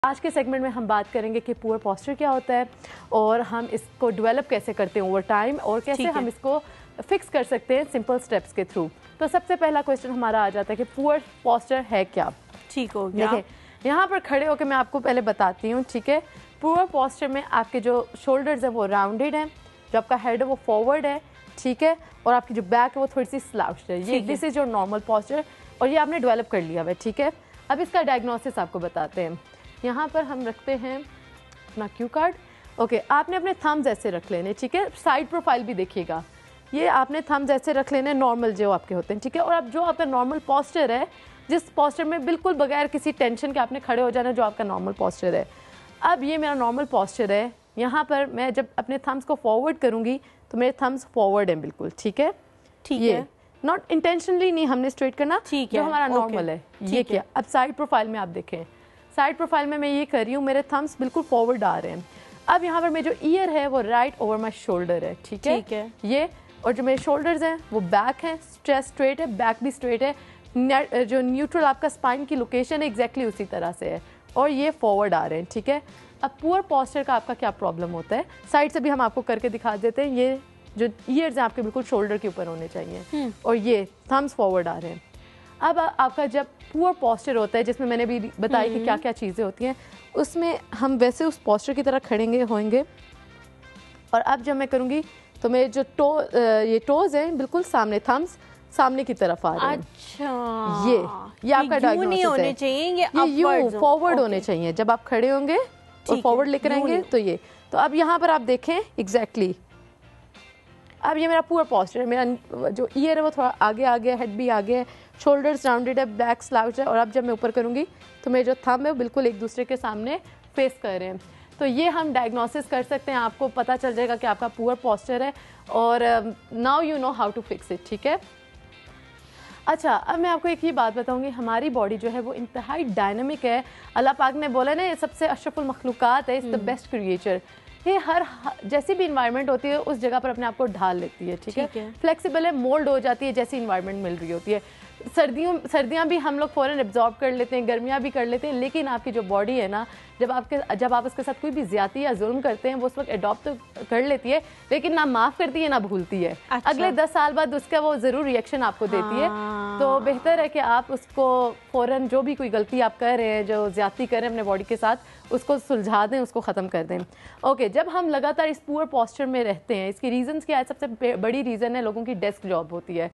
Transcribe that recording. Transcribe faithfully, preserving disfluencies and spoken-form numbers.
آج کے سیگمنٹ میں ہم بات کریں گے کہ پور پوسچر کیا ہوتا ہے اور ہم اس کو ڈیولپ کیسے کرتے ہیں اوور ٹائم اور کیسے ہم اس کو فکس کر سکتے ہیں سمپل سٹیپس کے تھرو. تو سب سے پہلا کویشچن ہمارا آ جاتا ہے کہ پور پوسچر ہے کیا. ٹھیک ہو گیا. دیکھیں یہاں پر کھڑے ہو کے میں آپ کو پہلے بتاتی ہوں. ٹھیک ہے, پور پوسچر میں آپ کے جو شولڈرز ہیں وہ راؤنڈیڈ ہیں, جو آپ کا ہیڈ ہے وہ فارورڈ ہے. ٹھیک ہے, اور آپ کی جو بیک ہے وہ تھوڑی سی سلاؤچڈ ہے. یہ this is your normal posture اور یہ آپ نے ڈیولپ کر لیا ہوا ہے. ٹھیک ہے, اب اس کا ڈائگنوسس آپ کو بتاتے ہیں. یہاں پر ہم رکھتے ہیں اپنا کیو کارڈ. اوکے, آپ نے اپنے تھمز ایسے رکھ لینے. ٹھیک ہے, سائڈ پروفائل بھی دیکھیے گا. یہ آپ نے تھمز ایسے رکھ لینے نارمل جو آپ کے ہوتے ہیں. ٹھیک ہے, اور اب جو آپ کا نارمل پوسچر ہے, جس پوسچر میں بالکل بغیر کسی ٹینشن کے آپ نے کھڑے ہو جانا, جو آپ کا نارمل پوسچر ہے. اب یہ میرا نارمل پوسچر ہے. یہاں پر میں جب اپنے تھمز کو فارورڈ کروں گی تو میرے تھمز فارورڈ ہیں بالکل. ٹھیک ہے, ٹھیک ہے, ناٹ انٹینشنلی نہیں ہم نے اسٹریٹ کرنا, جو ہمارا نارمل ہے یہ کیا. اب سائڈ پروفائل میں آپ دیکھیں, سائڈ پروفائل میں میں یہ کر رہی ہوں, میرے تھمز بالکل فارورڈ آ رہے ہیں. اب یہاں پر میرے جو ایئر ہے وہ رائٹ اوور مائی شولڈر ہے. ٹھیک ہے, یہ اور جو میرے شولڈرز ہیں وہ بیک ہیں, اسٹریٹ ہے, بیک بھی اسٹریٹ ہے. جو نیوٹرل آپ کا اسپائن کی لوکیشن ہے ایگزیکٹلی اسی طرح سے ہے, اور یہ فارورڈ آ رہے ہیں. ٹھیک ہے, اب پور پوسچر کا آپ کا کیا پرابلم ہوتا ہے, سائڈ سے بھی ہم آپ کو کر کے دکھا دیتے ہیں. یہ جو ایئرز ہیں آپ کے بالکل شولڈر کے اوپر ہونے چاہیے, اور یہ تھمز فارورڈ آ رہے ہیں. اب آپ کا جب پور پوسچر ہوتا ہے, جس میں میں نے بھی بتائی کہ کیا کیا چیزیں ہوتی ہیں, اس میں ہم ویسے اس پوسچر کی طرح کھڑیں گے ہوئیں گے. اور اب جب میں کروں گی تو میرے جو ٹو یہ ٹوز ہیں بالکل سامنے, تھمز سامنے کی طرف آ رہے ہیں. اچھا, یہ یہ آپ کا ڈائگنوسس ہونے چاہیے, یہ یوں فارورڈ ہونے چاہیے. جب آپ کھڑے ہوں گے اور فارورڈ لے کر آئیں گے تو یہ. تو اب یہاں پر آپ دیکھیں ایگزیکٹلی, اب یہ میرا پور پوسچر ہے. میرا جو ایئر ہے وہ تھوڑا آگے آگے, ہیڈ بھی آگے ہے, شولڈرز راؤنڈیڈ ہے, بیک سلاؤچ ہے. اور اب جب میں اوپر کروں گی تو میرے جو تھم ہے وہ بالکل ایک دوسرے کے سامنے فیس کر رہے ہیں. تو یہ ہم ڈائگنوسس کر سکتے ہیں, آپ کو پتہ چل جائے گا کہ آپ کا پور پوسچر ہے, اور now you know how to fix it. ٹھیک ہے, اچھا اب میں آپ کو ایک ہی بات بتاؤں گی, ہماری باڈی جو ہے وہ انتہائی ڈائنامک ہے. اللہ پاک نے بولا نا, یہ سب سے اشرف المخلوقات ہے, از دا بیسٹ کریچر. یہ ہر جیسی بھی انوائرمنٹ ہوتی ہے اس جگہ پر اپنے آپ کو ڈھال لیتی ہے. ٹھیک ہے, فلیکسیبل ہے, مولڈ ہو جاتی ہے جیسی انوائرمنٹ مل رہی ہوتی ہے. سردیوں سردیاں بھی ہم لوگ فوراً ایبزارب کر لیتے ہیں, گرمیاں بھی کر لیتے ہیں, لیکن آپ کی جو باڈی ہے نا, جب آپ کے جب آپ اس کے ساتھ کوئی بھی زیادتی یا ظلم کرتے ہیں, وہ اس وقت اڈاپٹ تو کر لیتی ہے, لیکن نہ معاف کرتی ہے نہ بھولتی ہے. اگلے دس سال بعد اس کا وہ ضرور ریئیکشن آپ کو دیتی ہے. تو بہتر ہے کہ آپ اس کو فوراً جو بھی کوئی غلطی آپ کر رہے ہیں, جو زیادتی کر رہے ہیں اپنے باڈی کے ساتھ, اس کو سلجھا دیں, اس کو ختم کر دیں. اوکے, جب ہم لگاتار اس پور پوسچر میں رہتے ہیں, اس کی ریزنس کیا ہے؟ سب سے بڑی ریزن ہے لوگوں کی ڈیسک جاب ہوتی ہے.